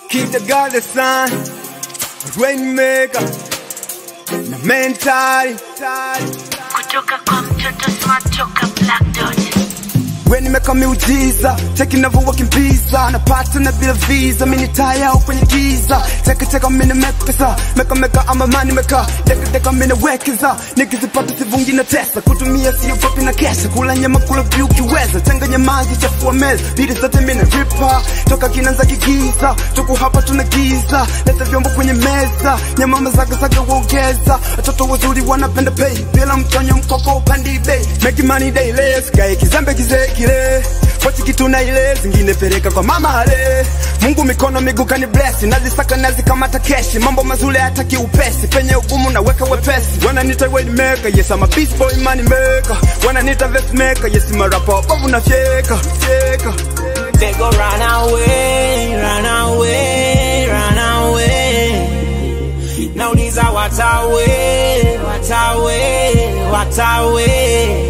Keep the God the sun, rainmaker, na mentali. Kutoka kwa mtoto smart toka Black Dot. When nimeka miujiza, cheki ninavyowakimbiza, napata na bila visa, mimi taya kwenye giza. Cheka mimi nimepesa, meka ama money meka, deka mimi nawekeza, nikizipata sivungi na tesa, kutumia sio kopi na kesha, kula nyama kula view kiweza, changanya maji chafua meza, bidi zote mimi na ripa, toka kinanza kigiza, tuko hapa tunagiza, leta vyombo kwenye meza, nyama mazaga uongeza, watoto wazuri wanapenda pay, bila mtonyo mkoko upandi bay, make money daily, sky kizambe kizeki kile Pochi kitu na ile zingine pereka kwa mama hale. Mungu mikono miguu kani bless, nazisaka nazikamata keshi, mambo mazuri hataki upesi, penye ugumu na weka wepesi. Wananiita weight maker, yes I'm a beast boy money maker. Wananiita vest maker, yes I'm a rapper bovu na fyeka. They go run away, run away, run away. Now these are what away.